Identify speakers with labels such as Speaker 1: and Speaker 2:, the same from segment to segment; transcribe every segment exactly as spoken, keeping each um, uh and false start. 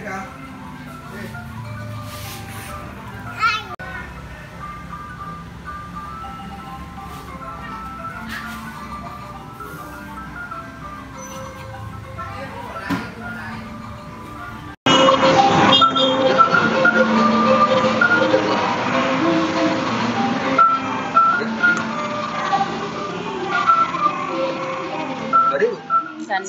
Speaker 1: Kak. Aduh.
Speaker 2: San.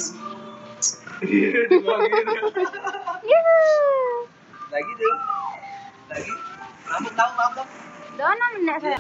Speaker 1: Lagi tuh. Lagi. Rambut tahu rambut.
Speaker 2: Dono mendak saya.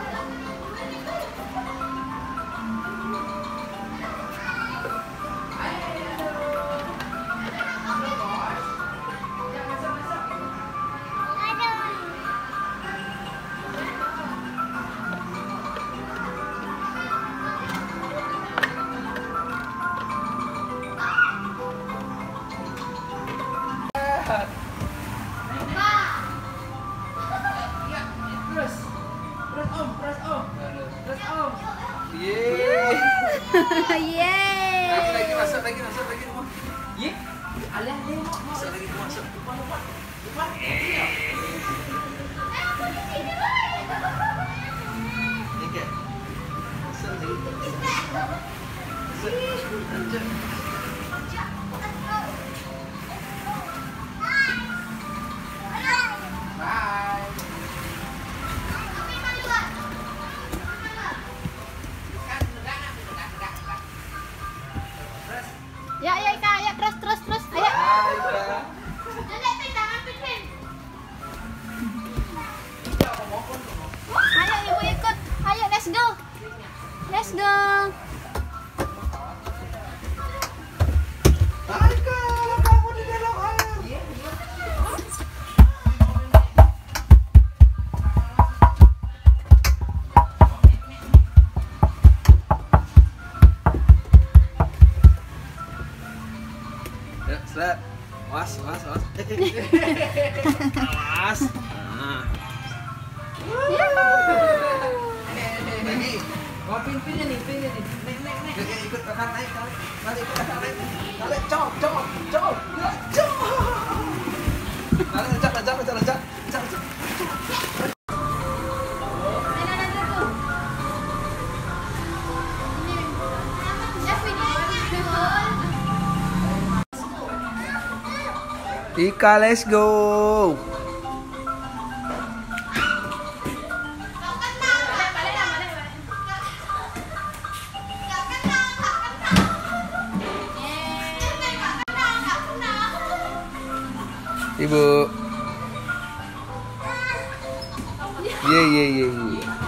Speaker 1: Yeay.
Speaker 2: Yeay.
Speaker 1: Lagi lagi masuk lagi masuk lagi rumah.
Speaker 3: Ye, alah alah mau
Speaker 1: Masuk lagi masuk.
Speaker 3: lupa lupa lupa.
Speaker 1: Ni ke? Masuk lagi. Masuk. Lanjut. Bye.
Speaker 2: Ya ya Kak, ya terus terus terus. Ayo.
Speaker 1: Bye, Kak.
Speaker 2: Ayo ibu ikut. Ayo let's go. Let's go.
Speaker 1: Hai, Kak. Kamu di dalam air. Yuk, set. Was, was, was. Was. Nah. Lagi.
Speaker 3: Oh, pin pinnya nih, pinnya nih. Nek nek nek.
Speaker 1: Yuk, yuk, ikut kakak naik, kali. Kali ikut kakak naik. Kali, cok, cok, cok. Ya, cok. Kali, loncat, loncat, loncat, loncat. Loncat, loncat. Ika, let's go. Ibu. Ye ye ye ye.